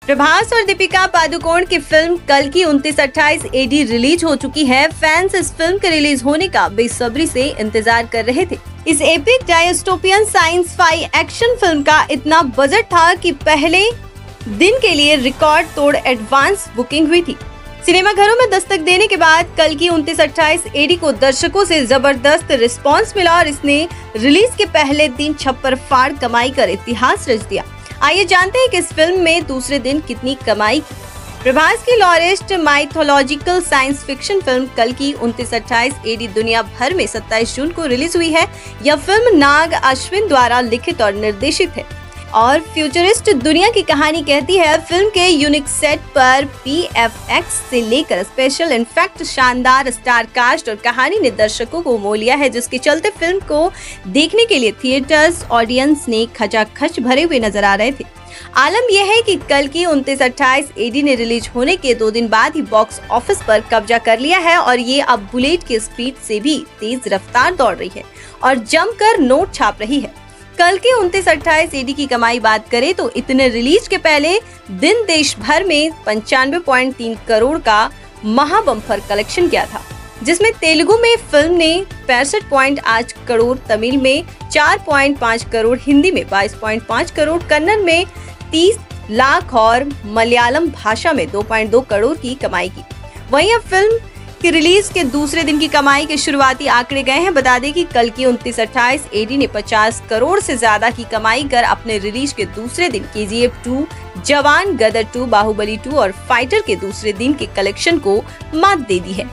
प्रभास और दीपिका पादुकोण की फिल्म कल की 29-28 एडी रिलीज हो चुकी है। फैंस इस फिल्म के रिलीज होने का बेसब्री से इंतजार कर रहे थे। इस epic dystopian science fi action film का इतना बजट था कि पहले दिन के लिए रिकॉर्ड तोड़ एडवांस बुकिंग हुई थी। सिनेमाघरों में दस्तक देने के बाद कल की 29-28 एडी को दर्शकों से जबरदस्त रिस्पांस मिला और इसने रिलीज के पहले दिन छप्पर फाड़ कमाई कर इतिहास रच दिया। आइए जानते हैं कि इस फिल्म में दूसरे दिन कितनी कमाई की। प्रभास की लॉरेस्ट माइथोलॉजिकल साइंस फिक्शन फिल्म कल की 29-28 एडी दुनिया भर में 27 जून को रिलीज हुई है। यह फिल्म नाग अश्विन द्वारा लिखित और निर्देशित है और फ्यूचरिस्ट दुनिया की कहानी कहती है। फिल्म के यूनिक सेट पर PFX से लेकर स्पेशल इफेक्ट, शानदार स्टार कास्ट और कहानी ने दर्शकों को मोह लिया है, जिसके चलते फिल्म को देखने के लिए थिएटर्स ऑडियंस ने खचाखच भरे हुए नजर आ रहे थे। आलम यह है कि कल की 29-28 एडी ने रिलीज होने के 2 दिन बाद ही बॉक्स ऑफिस पर कब्जा कर लिया है और ये अब बुलेट की स्पीड से भी तेज रफ्तार दौड़ रही है और जमकर नोट छाप रही है। कल के 29-28 एडी की कमाई बात करें तो इतने रिलीज के पहले दिन देश भर में 95.3 करोड़ का महा बम्पर कलेक्शन किया था, जिसमें तेलुगु में फिल्म ने 65.8 करोड़, तमिल में 4.5 करोड़, हिंदी में 22.5 करोड़, कन्नड़ में 30 लाख और मलयालम भाषा में 2.2 करोड़ की कमाई की। वहीं अब फिल्म की रिलीज के दूसरे दिन की कमाई के शुरुआती आंकड़े गए हैं। बता दें कि कल की 29-28 एडी ने 50 करोड़ से ज्यादा की कमाई कर अपने रिलीज के दूसरे दिन KGF 2, जवान, गदर 2, बाहुबली 2 और फाइटर के दूसरे दिन के कलेक्शन को मात दे दी है।